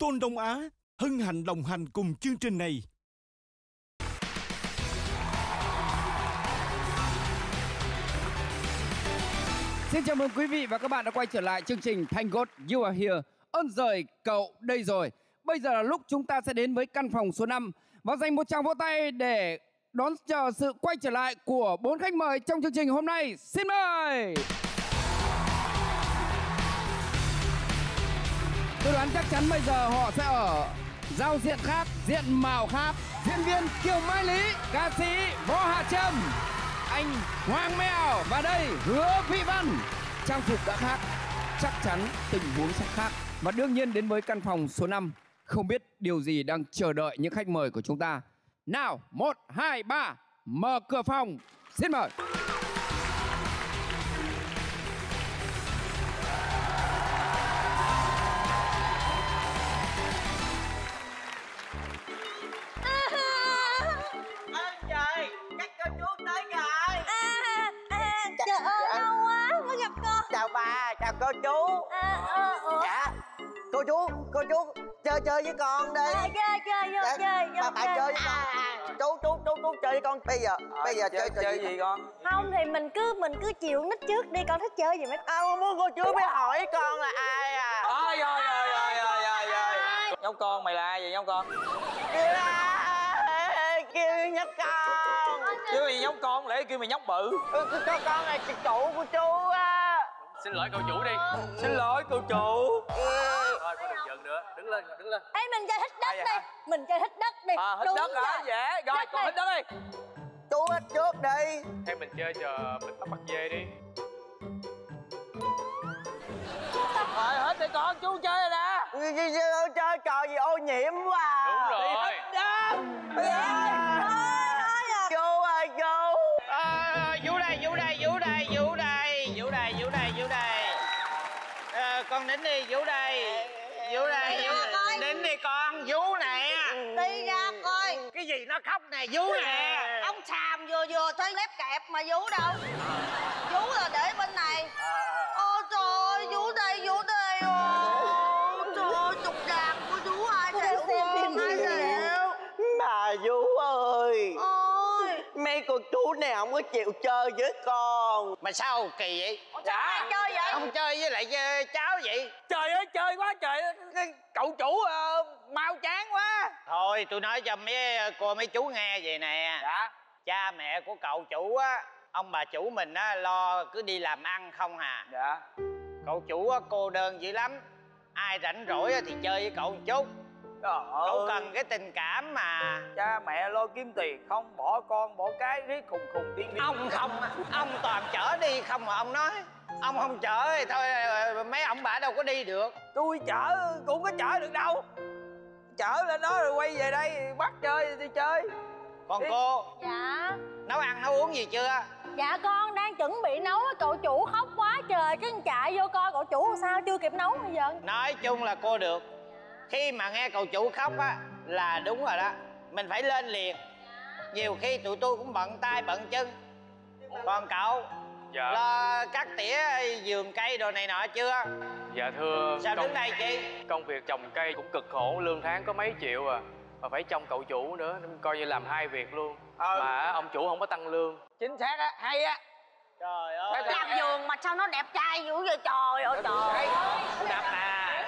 Tôn Đông Á hân hạnh đồng hành cùng chương trình này. Xin chào mừng quý vị và các bạn đã quay trở lại chương trình Thank God You Are Here. Ơn giời, cậu đây rồi. Bây giờ là lúc chúng ta sẽ đến với căn phòng số 5 và dành một tràng vỗ tay để đón chờ sự quay trở lại của 4 khách mời trong chương trình hôm nay. Xin mời. Tôi đoán chắc chắn bây giờ họ sẽ ở giao diện khác, diện mạo khác. Diễn viên Kiều Mai Lý, ca sĩ Võ Hạ Trâm, anh Hoàng Mèo và đây Hứa Vĩ Văn. Trang phục đã khác, chắc chắn tình huống sẽ khác. Và đương nhiên đến với căn phòng số 5, không biết điều gì đang chờ đợi những khách mời của chúng ta. Nào, 1, 2, 3, mở cửa phòng. Xin mời. Trời, chắc cô chú tới rồi. Trời ơi, lâu quá mới gặp con. Chào bà, chào cô chú. Dạ, cô chú chơi với con đi. Chơi vô Bà chơi với con. Chú chơi với con. Bây giờ chơi gì con? Không thì mình cứ chịu nít trước đi, con thích chơi gì mấy. Muốn cô chú mới hỏi con là ai à? Rồi. Nhóc con mày là ai vậy nhóc con? Kêu nhóc con. Kêu gì nhóc con, lẽ kêu mày nhóc bự. Con là chủ của chú á. Xin lỗi cậu chủ đi. Xin lỗi cô chủ. Thôi con đừng giận nữa. Đứng lên. Ê, mình chơi hít đất đi. Mình chơi hít đất đi. Hít đất hả? Dễ. Rồi con hít đất đi. Chú hít trước đi. Hay mình chơi trò bịt mắt bắt dê đi. Rồi hết đi con, chú chơi rồi nè. Chơi trò gì ô nhiễm quá. Đúng rồi. Đi hít đất. Chú ơi chú. Vũ đây. Con nín đi, Vũ đây. Nín đi con, Vũ nè. Đi ra coi. Cái gì nó khóc nè, Vũ nè. Ông xàm vừa thấy lép kẹp mà Vũ đâu. Vũ là để bên này. Ôi trời ơi, Vũ đây. Ôi trời ơi, trục đàn của Vũ ai theo con, ai theo. Bà Vũ ơi. Ôi. Mấy cô chú này không có chịu chơi với con. Mà sao kỳ vậy? Sao ai chơi vậy? Không chơi với lại cháu vậy? Trời ơi chơi quá trời. Cậu chủ mau chán quá. Thôi tôi nói cho mấy chú nghe vậy nè. Dạ. Cha mẹ của cậu chủ á, ông bà chủ mình á, lo cứ đi làm ăn không à. Dạ. Cậu chủ á, cô đơn dữ lắm. Ai rảnh rỗi á, thì chơi với cậu một chút. Cậu cần cái tình cảm mà. Cha mẹ lo kiếm tiền, không bỏ con bỏ cái riết khùng điên. Ông không, ông toàn chở đi không mà ông nói. Ông không chở thì thôi mấy ông bà đâu có đi được. Tôi chở cũng có chở được đâu. Chở lên đó rồi quay về đây bắt chơi thì chơi. Còn cô? Dạ. Nấu ăn nấu uống gì chưa? Dạ con đang chuẩn bị nấu. Cậu chủ khóc quá trời, cái chạy vô coi cậu chủ sao chưa kịp nấu bây giờ. Nói chung là cô được. Khi mà nghe cậu chủ khóc á là đúng rồi đó. Mình phải lên liền. Nhiều khi tụi tôi cũng bận tay bận chân. Còn cậu? Dạ. Lo cắt tỉa vườn cây đồ này nọ chưa? Dạ thưa. Sao đứng đây chị? Công việc trồng cây cũng cực khổ, lương tháng có mấy triệu à. Mà phải trông cậu chủ nữa, coi như làm 2 việc luôn. Mà ông chủ không có tăng lương. Chính xác á, hay á. Trời ơi. Làm vườn mà sao nó đẹp trai dữ vậy trời ơi trời. Đập à.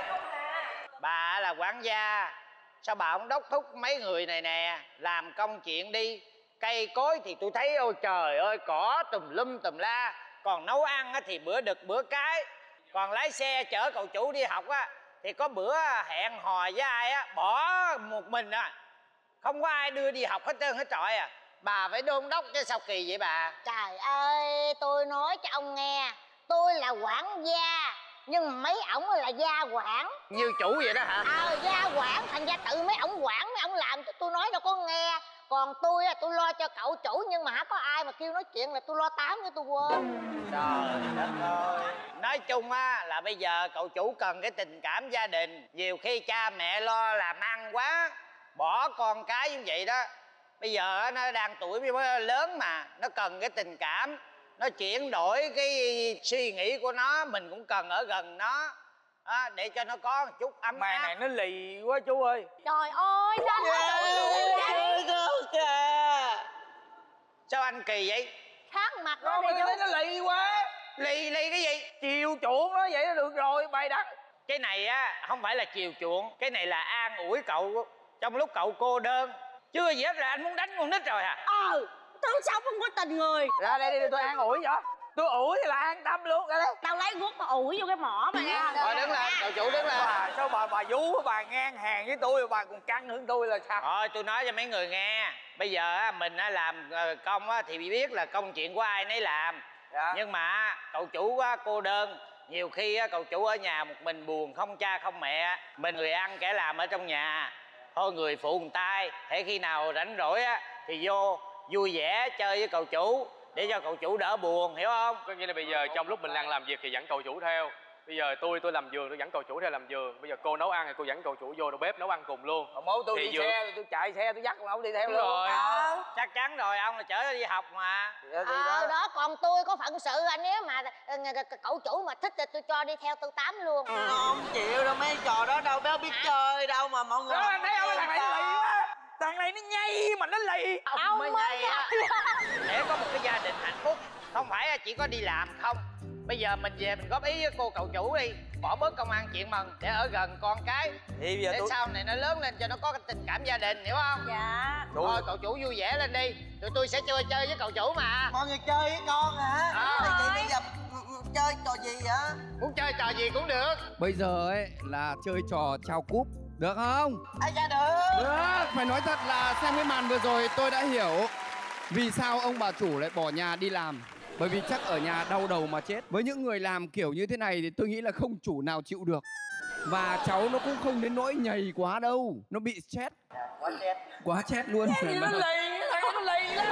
Bà là quản gia, sao bà không đốc thúc mấy người này nè làm công chuyện đi. Cây cối thì tôi thấy ôi trời ơi cỏ tùm lum tùm la. Còn nấu ăn thì bữa đực bữa cái. Còn lái xe chở cậu chủ đi học á thì có bữa hẹn hò với ai á bỏ một mình à. Không có ai đưa đi học hết trơn hết trọi à. Bà phải đôn đốc chứ sao kỳ vậy bà? Trời ơi, tôi nói cho ông nghe, tôi là quản gia nhưng mà mấy ổng là gia quản. Như chủ vậy đó hả? Gia quản, thành ra tự mấy ổng quản, mấy ổng làm cho tôi nói đâu có nghe. Còn tôi lo cho cậu chủ nhưng mà hả có ai mà kêu nói chuyện là tôi lo tám nữa tôi quên. Trời đất ơi. Nói chung á là bây giờ cậu chủ cần cái tình cảm gia đình. Nhiều khi cha mẹ lo làm ăn quá bỏ con cái như vậy đó. Bây giờ nó đang tuổi mới lớn mà nó cần cái tình cảm. Nó chuyển đổi cái suy nghĩ của nó, mình cũng cần ở gần nó. để cho nó có một chút ấm Màn áp. này nó lì quá chú ơi. Trời ơi, sao anh Sao anh kỳ vậy? khác mặt nó Con đi thấy chú. nó lì quá. Lì cái gì? Chiều chuộng nó vậy là được rồi. Bày đặt. Cái này á không phải là chiều chuộng, cái này là an ủi cậu trong lúc cậu cô đơn. Chưa gì hết là anh muốn đánh con nít rồi hả? Tưởng sao không có tình người. Ra đây đi tôi an ủi vậy. Tôi ủi là an tâm luôn. Ra đây. Tao lấy guốc mà ủi vô cái mỏ mà nha. Rồi đứng lên, cậu chủ đứng lên. Sao bà vú bà ngang hàng với tôi, bà còn căng hơn tôi là sao? Thôi tôi nói cho mấy người nghe. Bây giờ á, mình á, làm công á, thì biết là công chuyện của ai nấy làm. Dạ. Nhưng mà cậu chủ á, cô đơn. Nhiều khi á, cậu chủ ở nhà một mình buồn, không cha không mẹ. Mình người ăn kẻ làm ở trong nhà. Thôi người phụ một tay. Thế khi nào rảnh rỗi á, thì vô vui vẻ chơi với cậu chủ để cho cậu chủ đỡ buồn, hiểu không? Có nghĩa là bây giờ trong lúc mình đang làm việc thì dẫn cậu chủ theo. Bây giờ tôi làm vườn, tôi dẫn cậu chủ theo làm vườn. Bây giờ cô nấu ăn thì cô dẫn cậu chủ vô đầu bếp nấu ăn cùng luôn. Còn mốt tôi Thì đi vừa- xe, tôi chạy xe, tôi dắt con ổng đi theo Đúng luôn. rồi. Chắc chắn rồi, ông là chở nó đi học mà. Đó còn tôi có phận sự anh, nếu mà cậu chủ mà thích thì tôi cho đi theo tôi tám luôn. Không chịu đâu mấy trò đó đâu, béo biết chơi đâu mà mọi người. Đó anh thấy không, thằng này nó lì quá. Thằng này nó nhây mà nó lì. Ông mới á, để có một cái gia đình hạnh phúc không phải chỉ có đi làm không. Bây giờ mình về mình góp ý với cô cậu chủ đi, bỏ bớt công ăn chuyện mần để ở gần con cái, Thì bây giờ để sau này nó lớn lên cho nó có cái tình cảm gia đình, hiểu không? Dạ. Thôi cậu chủ vui vẻ lên đi, tụi tôi sẽ chơi với cậu chủ mà. Mọi người chơi với con hả? Thì bây giờ chơi trò gì vậy? Muốn chơi trò gì cũng được. Bây giờ ấy là chơi trò trao cúp, được không? Ai ra được? Được, phải nói thật là xem cái màn vừa rồi tôi đã hiểu vì sao ông bà chủ lại bỏ nhà đi làm. Bởi vì chắc ở nhà đau đầu mà chết. Với những người làm kiểu như thế này thì tôi nghĩ là không chủ nào chịu được. Và cháu nó cũng không đến nỗi nhầy quá đâu. Nó bị stress. Quá stress luôn. Nó lì, thằng nó lì lắm.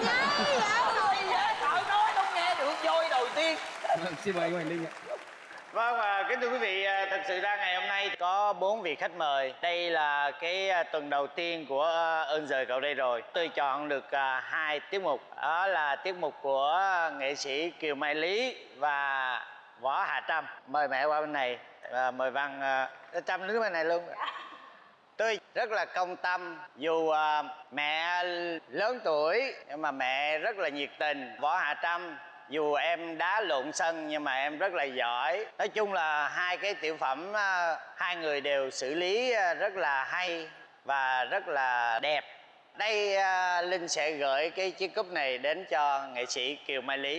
Sợ nói không nghe được voi đầu tiên. Xin mời anh Hoành Linh ạ. Vâng, và kính thưa quý vị, thật sự ra ngày hôm nay có 4 vị khách mời. Đây là cái tuần đầu tiên của Ơn Giời Cậu Đây Rồi. Tôi chọn được 2 tiết mục. Đó là tiết mục của nghệ sĩ Kiều Mai Lý và Võ Hà Trâm. Mời mẹ qua bên này, mời Văn Trâm đứng bên này luôn. Tôi rất là công tâm, dù mẹ lớn tuổi nhưng mà mẹ rất là nhiệt tình. Võ Hà Trâm, dù em đá lộn sân nhưng mà em rất là giỏi. Nói chung là hai cái tiểu phẩm hai người đều xử lý rất là hay và rất là đẹp. Đây Linh sẽ gửi cái chiếc cúp này đến cho nghệ sĩ Kiều Mai Lý.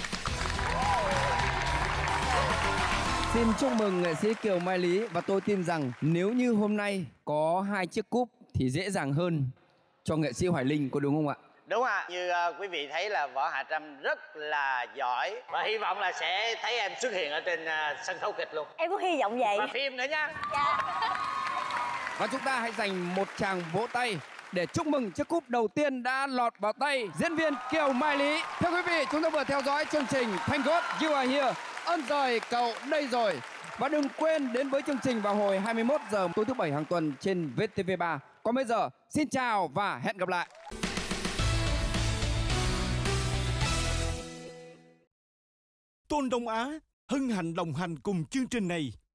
Xin chúc mừng nghệ sĩ Kiều Mai Lý. Và tôi tin rằng nếu như hôm nay có 2 chiếc cúp thì dễ dàng hơn cho nghệ sĩ Hoài Linh, có đúng không ạ? Đúng ạ. Như quý vị thấy là Võ Hà Trâm rất là giỏi. Và hy vọng là sẽ thấy em xuất hiện ở trên sân khấu kịch luôn. Em có hy vọng vậy. Và phim nữa nha. Dạ. Và chúng ta hãy dành một tràng vỗ tay để chúc mừng chiếc cúp đầu tiên đã lọt vào tay diễn viên Kiều Mai Lý. Thưa quý vị, chúng ta vừa theo dõi chương trình Thank God You Are Here, Ơn Giời Cậu Đây Rồi. Và đừng quên đến với chương trình vào hồi 21 giờ tối thứ Bảy hàng tuần trên VTV3. Còn bây giờ, xin chào và hẹn gặp lại. Tôn Đông Á hân hạnh đồng hành cùng chương trình này.